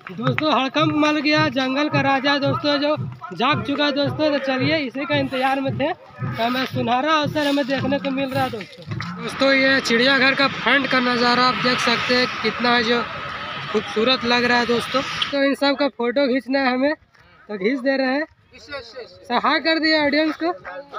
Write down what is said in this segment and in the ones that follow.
दोस्तों हड़कंप मल गया, जंगल का राजा दोस्तों जो जाग चुका दोस्तों। तो चलिए इसी का इंतजार में थे, तो हमें सुनहरा अवसर हमें देखने को मिल रहा है दोस्तों। ये चिड़ियाघर का फ्रंट का नज़ारा आप देख सकते हैं, कितना जो खूबसूरत लग रहा है दोस्तों। तो इन सब का फोटो खींचना है हमें, तो खींच दे रहे हैं। सहाय कर दिया ऑडियंस को।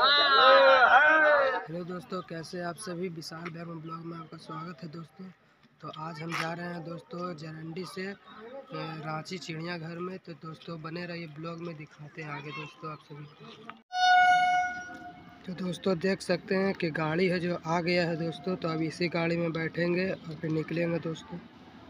हेलो दोस्तों, कैसे आप सभी। विशाल बैगम ब्लॉग में आपका स्वागत है दोस्तों। तो आज हम जा रहे हैं दोस्तों जरंडी से रांची चिड़ियाघर में। तो दोस्तों बने रहिए, ब्लॉग में दिखाते हैं आगे दोस्तों आप सभी को। तो दोस्तों देख सकते हैं कि गाड़ी है जो आ गया है दोस्तों। तो अब इसी गाड़ी में बैठेंगे और फिर निकलेंगे दोस्तों।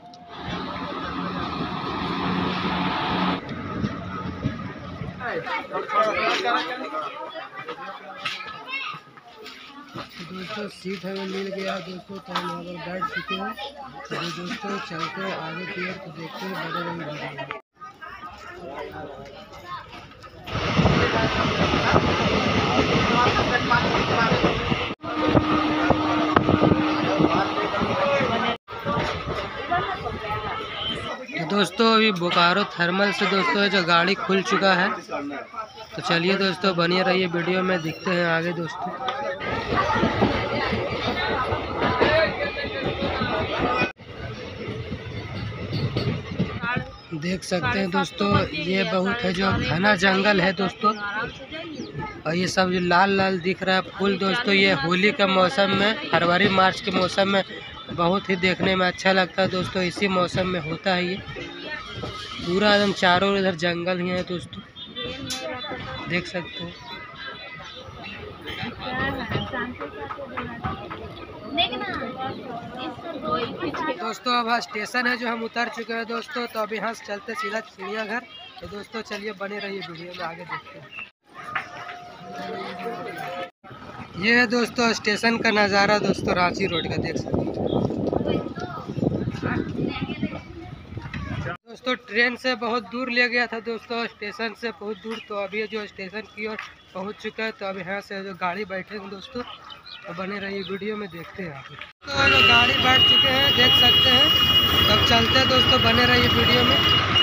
तो दोस्तों सीट हमें मिल गया है दोस्तों, तो हम यहाँ पर बैठ चुके हैं। तो दोस्तों चलते हैं आगे की ओर, तो देखते हैं बड़े बड़े। तो दोस्तों अभी बोकारो थर्मल से दोस्तों जो गाड़ी खुल चुका है। तो चलिए दोस्तों बनिए रहिए वीडियो में, दिखते हैं आगे दोस्तों। देख सकते हैं दोस्तों, ये बहुत है जो घना जंगल है दोस्तों। और ये सब जो लाल लाल दिख रहा है फूल दोस्तों, ये होली के मौसम में, फरवरी मार्च के मौसम में बहुत ही देखने में अच्छा लगता है दोस्तों। इसी मौसम में होता है ये। पूरा एकदम चारों इधर जंगल ही है दोस्तों, देख सकते हैं। दोस्तों अब स्टेशन है जो हम उतर चुके हैं दोस्तों। तो अब यहाँ से चलते सीधा चिड़ियाघर। तो दोस्तों चलिए बने रहिए वीडियो में, आगे देखते हैं। ये है दोस्तों स्टेशन का नज़ारा दोस्तों, रांची रोड का देख सकते हैं दोस्तों। ट्रेन से बहुत दूर ले गया था दोस्तों, स्टेशन से बहुत दूर। तो अभी जो स्टेशन की ओर पहुंच चुका है। तो अब यहाँ से जो गाड़ी बैठेंगे दोस्तों, तो बने रहिए वीडियो में, देखते हैं आगे। तो जो गाड़ी बैठ चुके हैं देख सकते हैं। तो अब चलते हैं दोस्तों, बने रहिए वीडियो में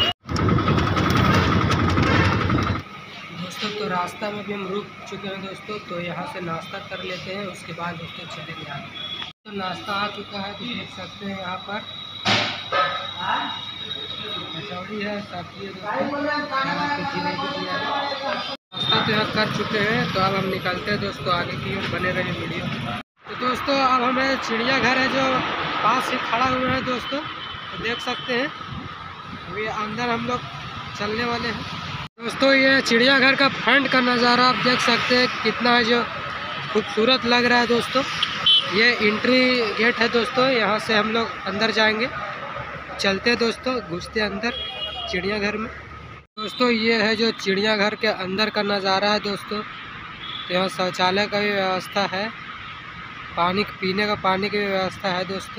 दोस्तों। तो रास्ता में भी हम रुक चुके हैं दोस्तों। तो यहाँ से नाश्ता कर लेते हैं, उसके बाद दोस्तों चलेंगे आगे। तो नाश्ता आ चुका है, तो देख सकते हैं यहाँ पर कचौड़ी है, सब्जी है दोस्तों, नाश्ता तो यहाँ कर चुके हैं। तो अब हम निकलते हैं दोस्तों आगे की ओर, बने रहे वीडियो। तो दोस्तों अब हमें चिड़ियाघर है जो पास ही खड़ा हुए हैं दोस्तों। तो देख सकते हैं अभी अंदर हम लोग चलने वाले हैं दोस्तों। ये चिड़ियाघर का फ्रंट का नज़ारा आप देख सकते हैं, कितना जो खूबसूरत लग रहा है दोस्तों। ये एंट्री गेट है दोस्तों, यहाँ से हम लोग अंदर जाएंगे। चलते हैं दोस्तों, घुसते अंदर चिड़ियाघर में दोस्तों। ये है जो चिड़ियाघर के अंदर का नज़ारा है दोस्तों। तो यहाँ शौचालय का भी व्यवस्था है, पानी पीने का पानी की भी व्यवस्था है दोस्तों।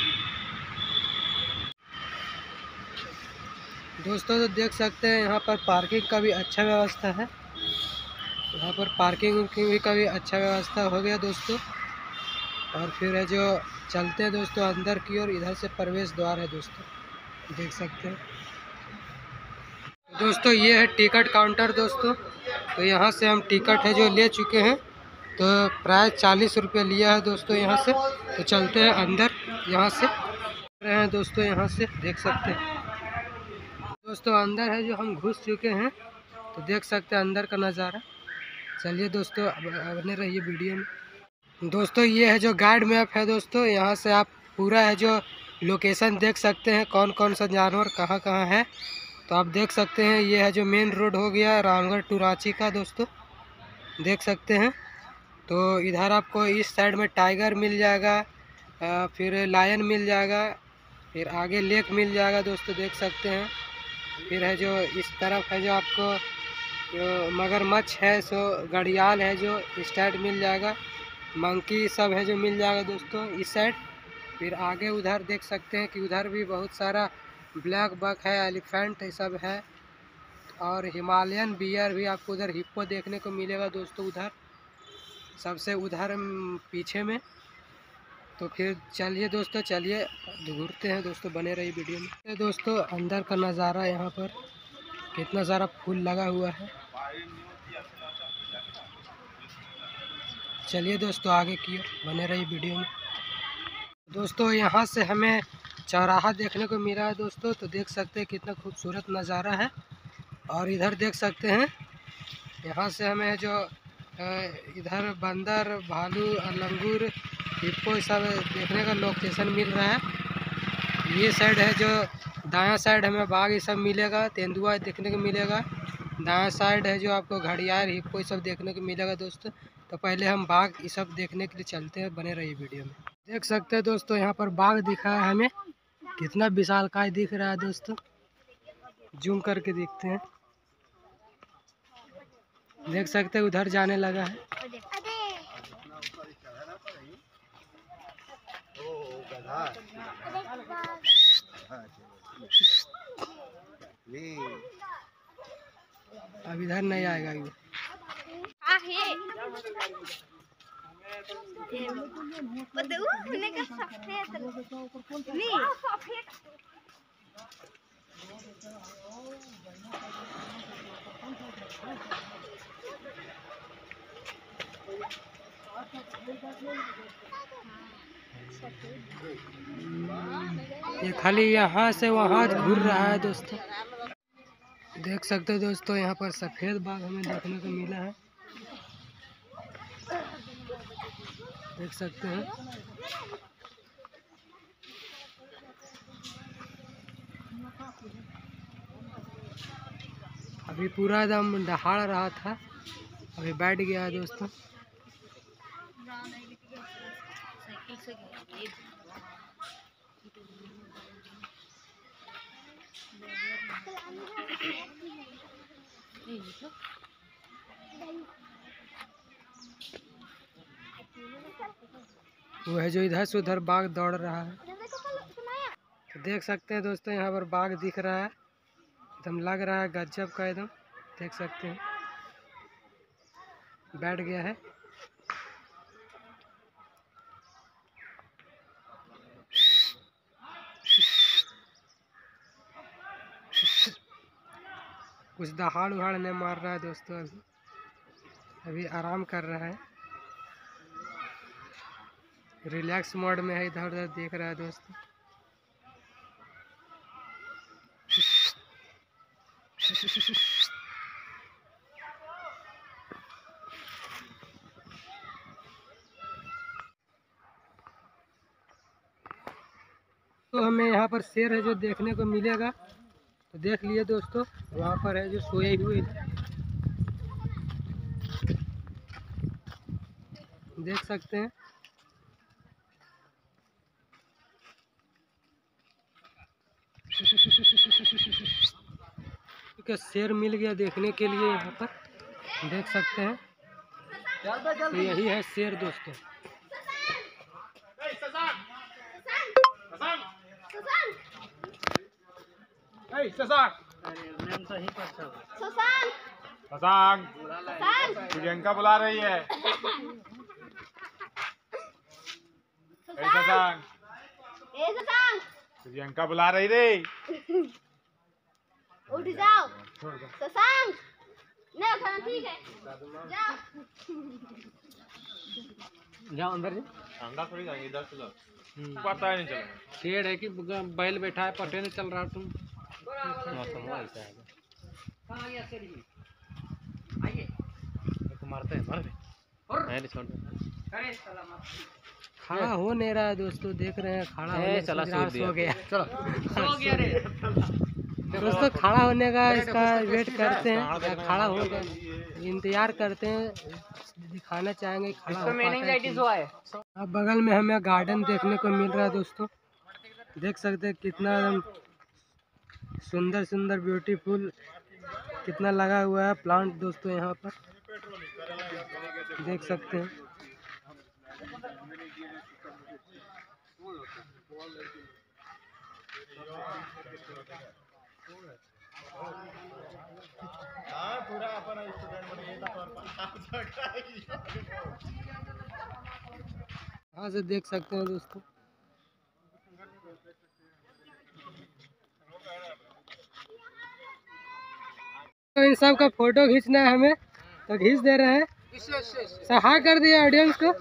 तो देख सकते हैं यहाँ पर पार्किंग का भी अच्छा व्यवस्था है। यहाँ पर पार्किंग की का भी अच्छा व्यवस्था हो गया दोस्तों। और फिर है जो चलते हैं दोस्तों अंदर की ओर, इधर से प्रवेश द्वार है दोस्तों, देख सकते हैं दोस्तों। ये है टिकट काउंटर दोस्तों। तो यहाँ से हम टिकट है जो ले चुके हैं। तो प्राइस 40 रुपये लिया है दोस्तों यहाँ से। तो चलते हैं अंदर, यहाँ से रहे हैं दोस्तों, यहाँ से देख सकते हैं दोस्तों। अंदर है जो हम घुस चुके हैं। तो देख सकते हैं अंदर का नज़ारा। चलिए दोस्तों बने रहिए वीडियो में दोस्तों। ये है जो गाइड मैप है दोस्तों, यहाँ से आप पूरा है जो लोकेशन देख सकते हैं, कौन कौन सा जानवर कहाँ कहाँ है। तो आप देख सकते हैं ये है जो मेन रोड हो गया रामगढ़ टू रांची का दोस्तों, देख सकते हैं। तो इधर आपको इस साइड में टाइगर मिल जाएगा, फिर लायन मिल जाएगा, फिर आगे लेक मिल जाएगा दोस्तों, देख सकते हैं। फिर है जो इस तरफ है जो आपको मगरमच्छ है, सो घड़ियाल है जो इस साइड मिल जाएगा, मंकी सब है जो मिल जाएगा दोस्तों इस साइड। फिर आगे उधर देख सकते हैं कि उधर भी बहुत सारा ब्लैक बक है, एलिफेंट सब है। और हिमालयन बियर भी आपको उधर, हिप्पो देखने को मिलेगा दोस्तों उधर सबसे उधर पीछे में। तो फिर चलिए दोस्तों, चलिए घूरते हैं दोस्तों, बने रही वीडियो में। तो दोस्तों अंदर का नज़ारा, यहाँ पर कितना सारा फूल लगा हुआ है। चलिए दोस्तों आगे की ओर बने रही वीडियो में। दोस्तों यहाँ से हमें चौराहा देखने को मिला है दोस्तों, तो देख सकते हैं कितना खूबसूरत नज़ारा है। और इधर देख सकते हैं, यहाँ से हमें जो इधर बंदर, भालू, लंगूर, हिप्पो सब देखने का लोकेशन मिल रहा है। ये साइड है जो दायां साइड हमें बाघ ये सब मिलेगा, तेंदुआ देखने को मिलेगा। दायां साइड है जो आपको घड़ियाल, हिप्पो ये सब देखने को मिलेगा दोस्तों। तो पहले हम बाघ ये सब देखने के लिए चलते हैं, बने रहिए वीडियो में। देख सकते हैं दोस्तों यहाँ पर बाघ दिखा है हमें, कितना विशालकाय दिख रहा है दोस्तों। जूम करके देखते हैं, देख सकते हैं उधर जाने लगा है। अब इधर नहीं आएगा ये। ये खाली यहाँ से वहाँ घूर रहा है दोस्तों। देख सकते हो दोस्तों यहाँ पर सफ़ेद बाघ हमें देखने को मिला है, देख सकते हैं। अभी पूरा एकदम दहाड़ रहा था, अभी बैठ गया है दोस्तों। वो है जो इधर से उधर बाघ दौड़ रहा है। तो देख सकते हैं दोस्तों यहाँ पर बाघ दिख रहा है, एकदम लग रहा है गजब का एकदम। देख सकते हैं बैठ गया है। कुछ दहाड़ उहाड़ नहीं मार रहा है दोस्तों, अभी आराम कर रहा है, रिलैक्स मोड में है, इधर उधर देख रहा है दोस्तों। तो हमें यहाँ पर शेर है जो देखने को मिलेगा, तो देख लिए दोस्तों। वहाँ पर है जो सोए हुए, देख सकते हैं। क्योंकि शेर मिल गया देखने के लिए यहाँ पर, देख सकते हैं। तो यही है शेर दोस्तों। प्रियंका बुला रही है। प्रियंका बुला रही रे, उठ जाओ। शशांक नहीं उठाना, ठीक है जाओ। जाओ अंदर जी, अंदर थोड़ी जाएंगे, इधर से जाओ, पता ही नहीं चला। शेर है कि बैल बैठा है, पटे नहीं चल रहा तुम। मारते हैं, खड़ा हो नहीं रहा है दोस्तों, देख रहे हैं खड़ा होने चला सो गया। चलो सो गया रे दोस्तों, खड़ा होने का इसका वेट करते हैं, खड़ा होगा इंतजार करते हैं, दिखाना चाहेंगे खड़ा हो पाता है। अब बगल में हमें गार्डन देखने को मिल रहा है दोस्तों, देख सकते हैं कितना सुंदर सुंदर ब्यूटीफुल कितना लगा हुआ है प्लांट दोस्तों यहाँ पर, देख सकते हैं। यहाँ से देख सकते हैं दोस्तों। तो इन सब का फोटो खींचना है हमें, तो खींच दे रहे हैं। सहाय कर दिया ऑडियंस को।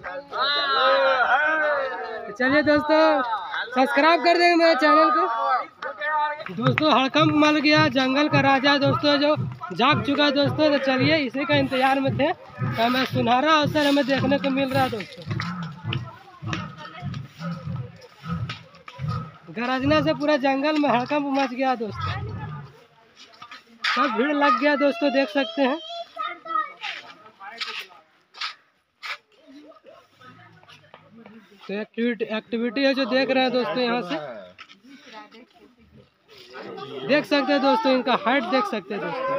तो चलिए दोस्तों, सब्सक्राइब कर देंगे मेरे चैनल को। दोस्तों हड़कंप मच गया, जंगल का राजा दोस्तों जो जाग चुका है दोस्तों। तो चलिए इसी का इंतजार में थे, तो हमें सुनहरा अवसर हमें देखने को मिल रहा है दोस्तों। गरजना से पूरा जंगल में हड़कंप मच गया दोस्तों, सब भीड़ लग गया दोस्तों, देख सकते हैं। तो एक्टिविटी है जो देख रहे हैं दोस्तों, यहाँ से देख सकते हैं दोस्तों, इनका हाइट देख सकते हैं दोस्तों।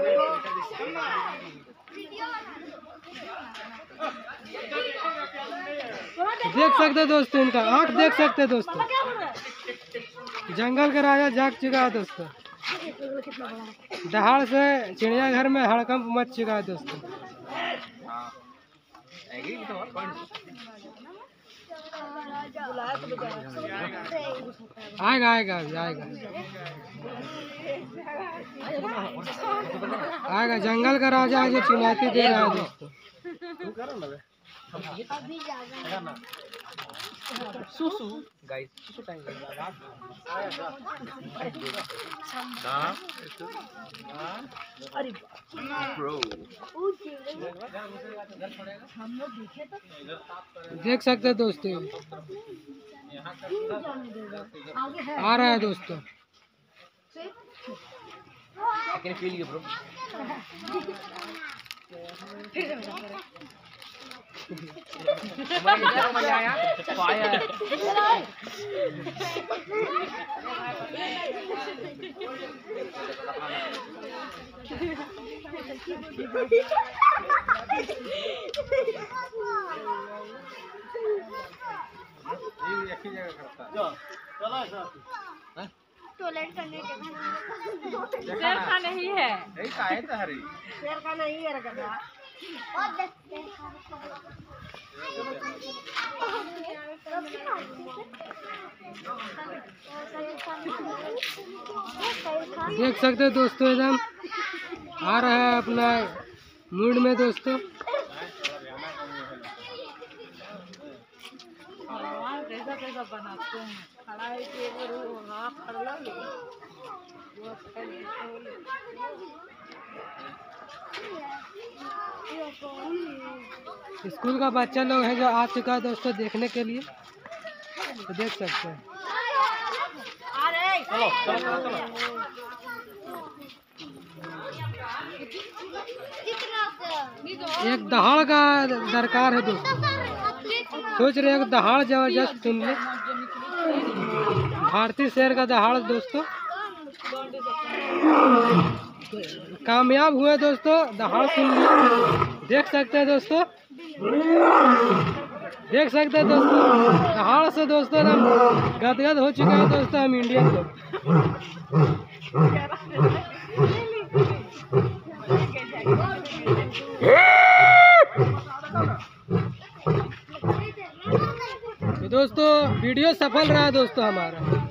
देख सकते हैं दोस्तों, इनका आँख देख सकते हैं दोस्तों। जंगल का राजा जाग चुका है दोस्तों। दहाड़ से चिड़ियाघर में हड़कंप मच चुका है दोस्तों। आएगा आएगा आएगा आएगा, जंगल का राजा है जो चुनौती दे रहा है दोस्तों। देख सकते हैं दोस्तों, आ रहा है दोस्तों। टॉयलेट करने के शेर का नहीं है, शेर का नहीं है रखा। देख सकते हैं दोस्तों, एकदम आ रहा है अपना मूड में दोस्तों। कैसा कैसा बनाते हैं, खड़ा है कि हाथ कर लो। स्कूल का बच्चा लोग है जो आ चुका है दोस्तों देखने के लिए, तो देख सकते हैं। एक दहाड़ का दरकार है दोस्तों, सोच रहे हैं दहाड़ जबरदस्त सुन ले। भारतीय शेर का दहाड़ दोस्तों, कामयाब हुए दोस्तों, दहाड़ सुन लिए। देख सकते हैं दोस्तों, देख सकते हैं दोस्तों, दहाड़ से दोस्तों हम गदगद हो चुके हैं दोस्तों, हम इंडियन लोग। तो दोस्तों वीडियो सफल रहा दोस्तों हमारा।